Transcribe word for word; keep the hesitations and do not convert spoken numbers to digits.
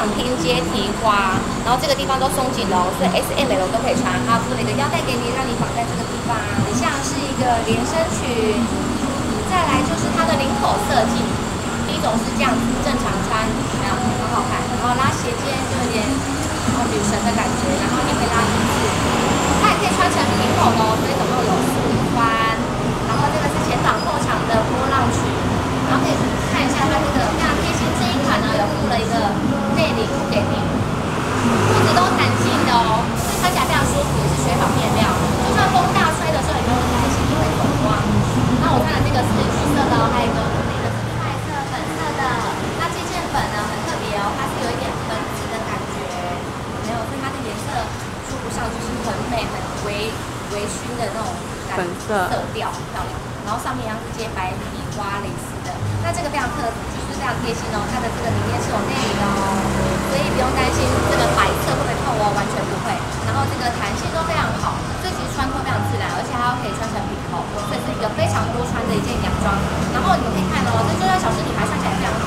拼接提花，然后这个地方都松紧了，所以 S M L 都可以穿。它附了一个腰带给你，让你绑在这个地方，像是一个连身裙。再来就是它的领口设计，第一种是这样子正常穿，怎么样？很好看。然后拉斜肩就有点哦女神的感觉，然后也可以拉一字，它也可以穿成平筒哦，所以总共有四宽。然后这个是前挡后长的波浪裙，然后可以看一下它这个非常贴心，这一款呢有附了一个内领给你，裤子都弹性的哦，所以穿起来非常舒服，也是雪纺面料，就算风大吹的时候也不用担心你会走光。那我看的这个是橘色的哦，还有一个那个是白色、粉色的。那这件粉呢很特别哦，它是有一点粉紫的感觉，没有，所以它的颜色说不上就是很美、很微微醺的那种感粉色色调，漂亮。然后上面一样是接白底花蕾丝的，那这个非常特，就是非常贴心哦。它的这个里面是有内领哦，所以不用担心这个白色会不会透哦，完全不会。然后这个弹性都非常好，所以其实穿脱非常自然，而且它又可以穿成平口，所以是一个非常多穿的一件洋装。然后你们可以看哦，这就算小资女孩穿起来非常